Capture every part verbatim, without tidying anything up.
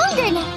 stronger now.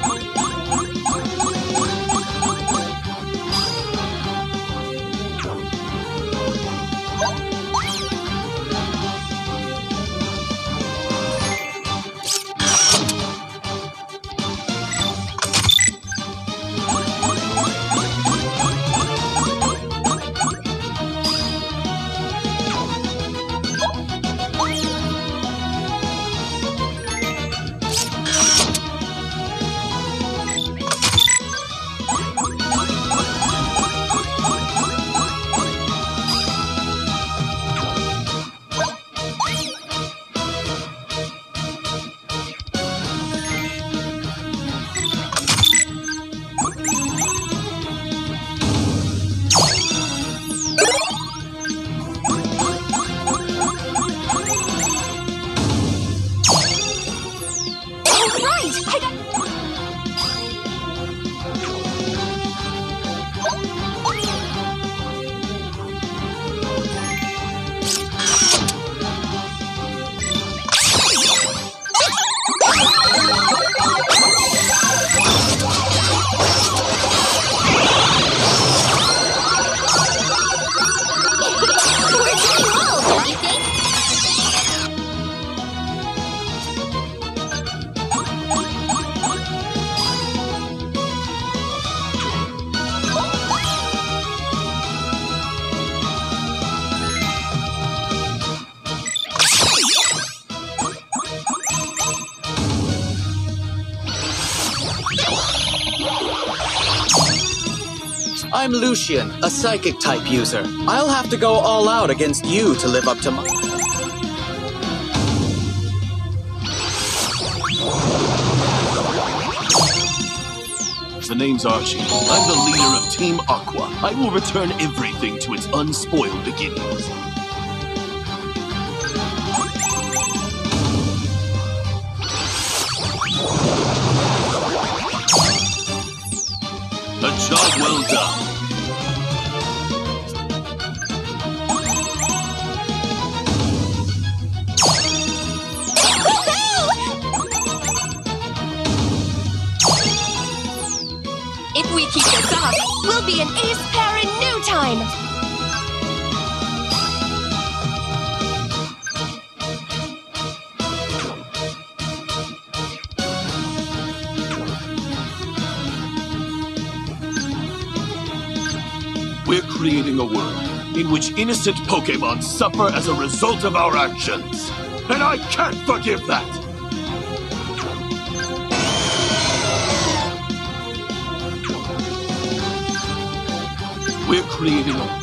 I'm Lucian, a psychic-type user. I'll have to go all out against you to live up to my... The name's Archie. I'm the leader of Team Aqua. I will return everything to its unspoiled beginnings. A job well done. If we keep this up, we'll be an ace pair in no time! We're creating a world in which innocent Pokémon suffer as a result of our actions. And I can't forgive that! We're creating a